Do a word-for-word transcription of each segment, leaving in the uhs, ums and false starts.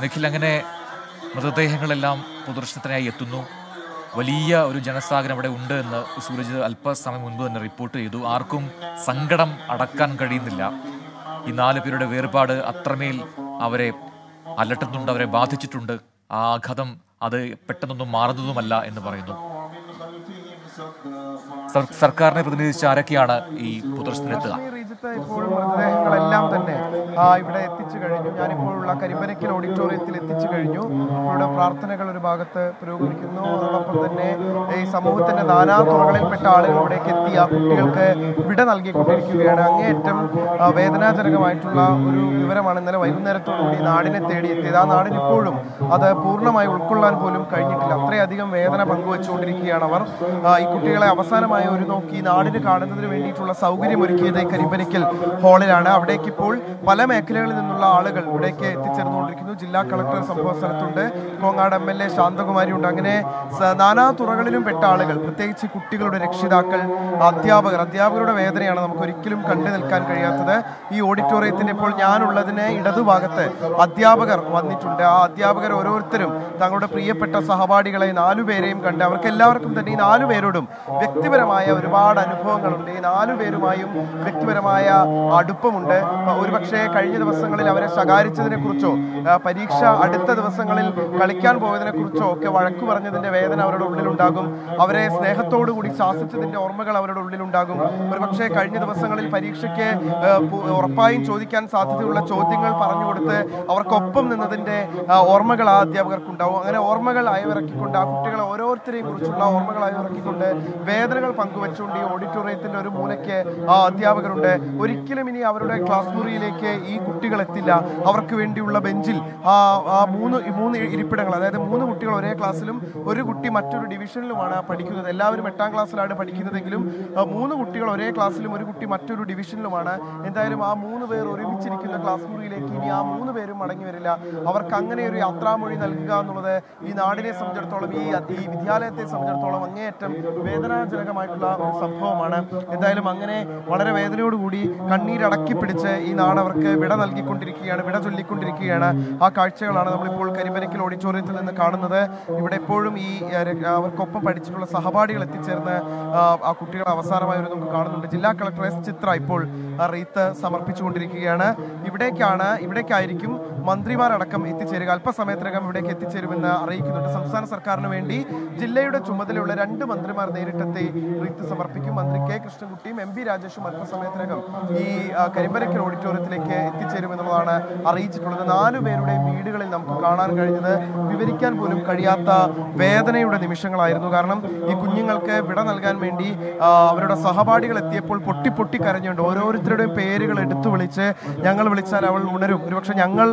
നിഖിൽ, അങ്ങനെ മൃതദേഹങ്ങളെല്ലാം പൊതുദർശനത്തിനായി എത്തുന്നു. വലിയ ഒരു ജനസാഗരം അവിടെ ഉണ്ട് എന്ന് സൂരജ് അല്പസമയം മുൻപ് തന്നെ റിപ്പോർട്ട് ചെയ്തു. ആർക്കും സങ്കടം അടക്കാൻ കഴിയുന്നില്ല. ഈ നാല് പേരുടെ വേർപാട് അത്രമേൽ അവരെ അലട്ടുന്നുണ്ട്, അവരെ ബാധിച്ചിട്ടുണ്ട്. ആ ആഘാതം അത് പെട്ടെന്നൊന്നും മാറുന്നതുമല്ല എന്ന് പറയുന്നു. സർക്കാരിനെ പ്രതിനിധീകരിച്ച് ആരൊക്കെയാണ് ഈ പൊതുദർശനത്തിനെത്തുക? ഇപ്പോൾ മൃതദേഹങ്ങളെല്ലാം തന്നെ ഇവിടെ എത്തിച്ചു കഴിഞ്ഞു. ഞാനിപ്പോഴുള്ള കരിമ്പനക്കൽ ഓഡിറ്റോറിയത്തിൽ എത്തിച്ചു കഴിഞ്ഞു. ഇവിടെ പ്രാർത്ഥനകൾ ഒരു ഭാഗത്ത് പുരോഗമിക്കുന്നു. അതോടൊപ്പം തന്നെ ഈ സമൂഹത്തിന്റെ നാനാ തുറകളിൽപ്പെട്ട ആളുകൾ ഇവിടേക്ക് എത്തി ആ കുട്ടികൾക്ക് വിട നൽകിക്കൊണ്ടിരിക്കുകയാണ്. അങ്ങേയറ്റം വേദനാജനകമായിട്ടുള്ള ഒരു വിവരമാണ് ഇന്നലെ വൈകുന്നേരത്തോടുകൂടി നാടിനെ തേടിയെത്തിയത്. ആ നാടിന് ഇപ്പോഴും അത് പൂർണ്ണമായി ഉൾക്കൊള്ളാൻ പോലും കഴിഞ്ഞിട്ടില്ല. അത്രയധികം വേദന പങ്കുവച്ചുകൊണ്ടിരിക്കുകയാണ് അവർ. ഈ കുട്ടികളെ അവസാനമായ ഒരു നോക്കി നാടിന് കാണുന്നതിന് വേണ്ടിയിട്ടുള്ള സൗകര്യമൊരുക്കിയത് കരിമ്പനക്കൽ ഹാളിലാണ്. അവിടേക്ക് ഇപ്പോൾ പല മേഖലകളിൽ നിന്നുള്ള ആളുകൾ ഇവിടേക്ക് എത്തിച്ചേർന്നുകൊണ്ടിരിക്കുന്നു. ജില്ലാ കളക്ടർ സംഭവ സ്ഥലത്തുണ്ട്, Kongad M L A Shanthakumari ഉണ്ട്. അങ്ങനെ നാനാ തുറകളിലും പെട്ട ആളുകൾ, പ്രത്യേകിച്ച് കുട്ടികളുടെ രക്ഷിതാക്കൾ, അധ്യാപകർ അധ്യാപകരുടെ വേദനയാണ് നമുക്ക് ഒരിക്കലും കണ്ടു നിൽക്കാൻ കഴിയാത്തത്. ഈ ഓഡിറ്റോറിയത്തിന്റെ ഇപ്പോൾ ഞാനുള്ളതിന് ഇടതുഭാഗത്ത് അധ്യാപകർ വന്നിട്ടുണ്ട്. ആ അധ്യാപകർ ഓരോരുത്തരും തങ്ങളുടെ പ്രിയപ്പെട്ട സഹപാഠികളെ നാലുപേരെയും കണ്ട് അവർക്ക് എല്ലാവർക്കും തന്നെ ഈ നാലുപേരോടും വ്യക്തിപരമായ ഒരുപാട് അനുഭവങ്ങളുണ്ട്. ഈ നാലുപേരുമായും വ്യക്തിപരമായ അടുപ്പമുണ്ട്. ഒരുപക്ഷെ കഴിഞ്ഞ ദിവസങ്ങളിൽ അവരെ ശകാരിച്ചതിനെ കുറിച്ചോ പരീക്ഷ അടുത്ത ദിവസങ്ങളിൽ കളിക്കാൻ പോയതിനെ കുറിച്ചോ ഒക്കെ വഴക്കു പറഞ്ഞതിന്റെ വേദന അവരുടെ ഉള്ളിലുണ്ടാകും. അവരെ സ്നേഹത്തോടു കൂടി ശാസിച്ചതിന്റെ ഓർമ്മകൾ അവരുടെ ഉള്ളിലുണ്ടാകും. ഒരുപക്ഷെ കഴിഞ്ഞ ദിവസങ്ങളിൽ പരീക്ഷയ്ക്ക് ഉറപ്പായും ചോദിക്കാൻ സാധ്യതയുള്ള ചോദ്യങ്ങൾ പറഞ്ഞു കൊടുത്ത് അവർക്കൊപ്പം നിന്നതിന്റെ ഓർമ്മകൾ ആ അധ്യാപകർക്കുണ്ടാവും. അങ്ങനെ ഓർമ്മകൾ അയവിറക്കിക്കൊണ്ട് ആ കുട്ടികളെ ഓരോരുത്തരെയും കുറിച്ചുള്ള ഓർമ്മകൾ അയവിറക്കിക്കൊണ്ട് വേദനകൾ പങ്കുവെച്ചുകൊണ്ട് ഈ ഓഡിറ്റോറിയത്തിന്റെ ഒരു മൂലയ്ക്ക് ആ അധ്യാപകരുണ്ട്. ഒരിക്കലും ഇനി അവരുടെ ക്ലാസ് മുറിയിലേക്ക് ഈ കുട്ടികൾ എത്തില്ല. അവർക്ക് വേണ്ടിയുള്ള ബെഞ്ചിൽ ആ ആ മൂന്ന് മൂന്ന് ഇരിപ്പിടങ്ങൾ, അതായത് മൂന്ന് കുട്ടികൾ ഒരേ ക്ലാസ്സിലും ഒരു കുട്ടി മറ്റൊരു ഡിവിഷനിലുമാണ് പഠിക്കുന്നത്. എല്ലാവരും എട്ടാം ക്ലാസ്സിലാണ് പഠിക്കുന്നതെങ്കിലും മൂന്ന് കുട്ടികൾ ഒരേ ക്ലാസ്സിലും ഒരു കുട്ടി മറ്റൊരു ഡിവിഷനിലുമാണ്. എന്തായാലും ആ മൂന്ന് പേർ ഒരുമിച്ചിരിക്കുന്ന ക്ലാസ് മുറിയിലേക്ക് ഇനി ആ മൂന്ന് പേരും മടങ്ങി വരില്ല. അവർക്ക് അങ്ങനെ ഒരു യാത്രാമൊഴി നൽകുക എന്നുള്ളത് ഈ നാടിനെ സംബന്ധിച്ചിടത്തോളം, ഈ ഈ വിദ്യാലയത്തെ സംബന്ധിച്ചിടത്തോളം അങ്ങേയറ്റം വേദനാജനകമായിട്ടുള്ള ഒരു സംഭവമാണ്. എന്തായാലും അങ്ങനെ വളരെ വേദനയോടുകൂടി കണ്ണീരടക്കി പിടിച്ച് ഈ നാട് അവർക്ക് വിട നൽകിക്കൊണ്ടിരിക്കുകയാണ്, വിട ചൊല്ലിക്കൊണ്ടിരിക്കുകയാണ്. ആ കാഴ്ചകളാണ് നമ്മളിപ്പോൾ കരിമ്പനക്കൽ ഓഡിറ്റോറിയത്തിൽ നിന്ന് കാണുന്നത്. ഇവിടെ എപ്പോഴും ഈ അവർക്കൊപ്പം പഠിച്ചിട്ടുള്ള സഹപാഠികൾ എത്തിച്ചേർന്ന് ആ കുട്ടികളെ അവസാനമായി ഒരു നമുക്ക് കാണുന്നുണ്ട്. ജില്ലാ കളക്ടർ എസ് ചിത്ര ഇപ്പോൾ റീത്ത് സമർപ്പിച്ചുകൊണ്ടിരിക്കുകയാണ്. ഇവിടേക്കാണ് ഇവിടേക്കായിരിക്കും മന്ത്രിമാരടക്കം എത്തിച്ചേരുക. അല്പസമയത്തിനകം ഇവിടേക്ക് എത്തിച്ചേരുമെന്ന് അറിയിക്കുന്നുണ്ട്. സംസ്ഥാന സർക്കാരിന് വേണ്ടി ജില്ലയുടെ ചുമതലയുള്ള രണ്ട് മന്ത്രിമാർ നേരിട്ടെത്തി റീത്ത് സമർപ്പിക്കും. മന്ത്രി കെ കൃഷ്ണൻകുട്ടിയും എം പി രാജേഷും അല്പസമയത്തിനകം ഈ കരിമ്പനക്കൽ ഓഡിറ്റോറിയത്തിലേക്ക് എത്തിച്ചേരുമെന്നുള്ളതാണ് അറിയിച്ചിട്ടുള്ളത്. നാലു പേരുടെയും വീടുകളിൽ നമുക്ക് കാണാൻ കഴിഞ്ഞത് വിവരിക്കാൻ പോലും കഴിയാത്ത വേദനയുടെ നിമിഷങ്ങളായിരുന്നു. കാരണം ഈ കുഞ്ഞുങ്ങൾക്ക് വിട നൽകാൻ വേണ്ടി അവരുടെ സഹപാഠികൾ എത്തിയപ്പോൾ പൊട്ടി പൊട്ടി കരഞ്ഞുകൊണ്ട് ഓരോരുത്തരുടെയും പേരുകൾ എടുത്തു വിളിച്ച് ഞങ്ങൾ വിളിച്ചാൽ അവൾ ഉണരും, ഒരുപക്ഷെ ഞങ്ങൾ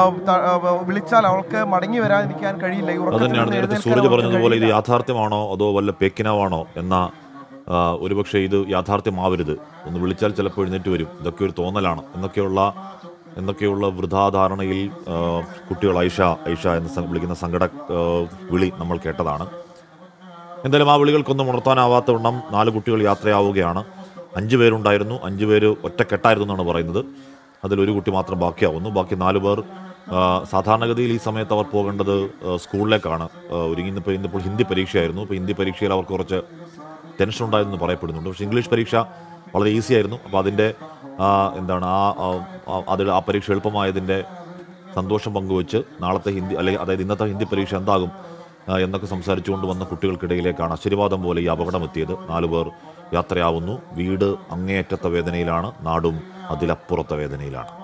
വിളിച്ചാൽ അവൾക്ക് മടങ്ങി വരാതിരിക്കാൻ കഴിയില്ല. സൂരജ് പറഞ്ഞതുപോലെ ഇത് യാഥാർത്ഥ്യമാണോ അതോ വല്ല പേക്കിനാവാണോ എന്ന ഒരുപക്ഷെ ഇത് യാഥാർത്ഥ്യമാവരുത്. ഒന്ന് വിളിച്ചാൽ ചിലപ്പോൾ എഴുന്നേറ്റ് വരും, ഇതൊക്കെ ഒരു തോന്നലാണ് എന്നൊക്കെയുള്ള എന്നൊക്കെയുള്ള വൃഥാധാരണയിൽ കുട്ടികൾ ഐഷ ഐഷ എന്ന് വിളിക്കുന്ന സങ്കട വിളി നമ്മൾ കേട്ടതാണ്. എന്തായാലും ആ വിളികൾക്കൊന്നും ഉണർത്താനാവാത്ത വണ്ണം നാല് കുട്ടികൾ യാത്രയാവുകയാണ്. അഞ്ച് പേരുണ്ടായിരുന്നു, അഞ്ച് പേര് ഒറ്റക്കെട്ടായിരുന്നു എന്നാണ് പറയുന്നത്. അതിലൊരു കുട്ടി മാത്രം ബാക്കിയാവുന്നു. ബാക്കി നാല് പേർ സാധാരണഗതിയിൽ ഈ സമയത്ത് അവർ പോകേണ്ടത് സ്കൂളിലേക്കാണ്. ഒരുങ്ങി ഇന്നിപ്പോൾ ഇന്നിപ്പോൾ ഹിന്ദി പരീക്ഷയായിരുന്നു. ഇപ്പോൾ ഹിന്ദി പരീക്ഷയിൽ അവർക്ക് കുറച്ച് ടെൻഷൻ ഉണ്ടായിരുന്നു പറയപ്പെടുന്നുണ്ട്. പക്ഷേ ഇംഗ്ലീഷ് പരീക്ഷ വളരെ ഈസി ആയിരുന്നു. അപ്പോൾ അതിൻ്റെ എന്താണ് ആ അതിൽ ആ പരീക്ഷ എളുപ്പമായതിൻ്റെ സന്തോഷം പങ്കുവെച്ച് നാളത്തെ ഹിന്ദി അല്ലെങ്കിൽ അതായത് ഇന്നത്തെ ഹിന്ദി പരീക്ഷ എന്താകും എന്നൊക്കെ സംസാരിച്ചുകൊണ്ട് വന്ന കുട്ടികൾക്കിടയിലേക്കാണ് ആശീർവാദം പോലെ ഈ അപകടം എത്തിയത്. നാലുപേർ യാത്രയാവുന്നു. വീട് അങ്ങേയറ്റത്തെ വേദനയിലാണ്, നാടും അതിലപ്പുറത്തെ വേദനയിലാണ്.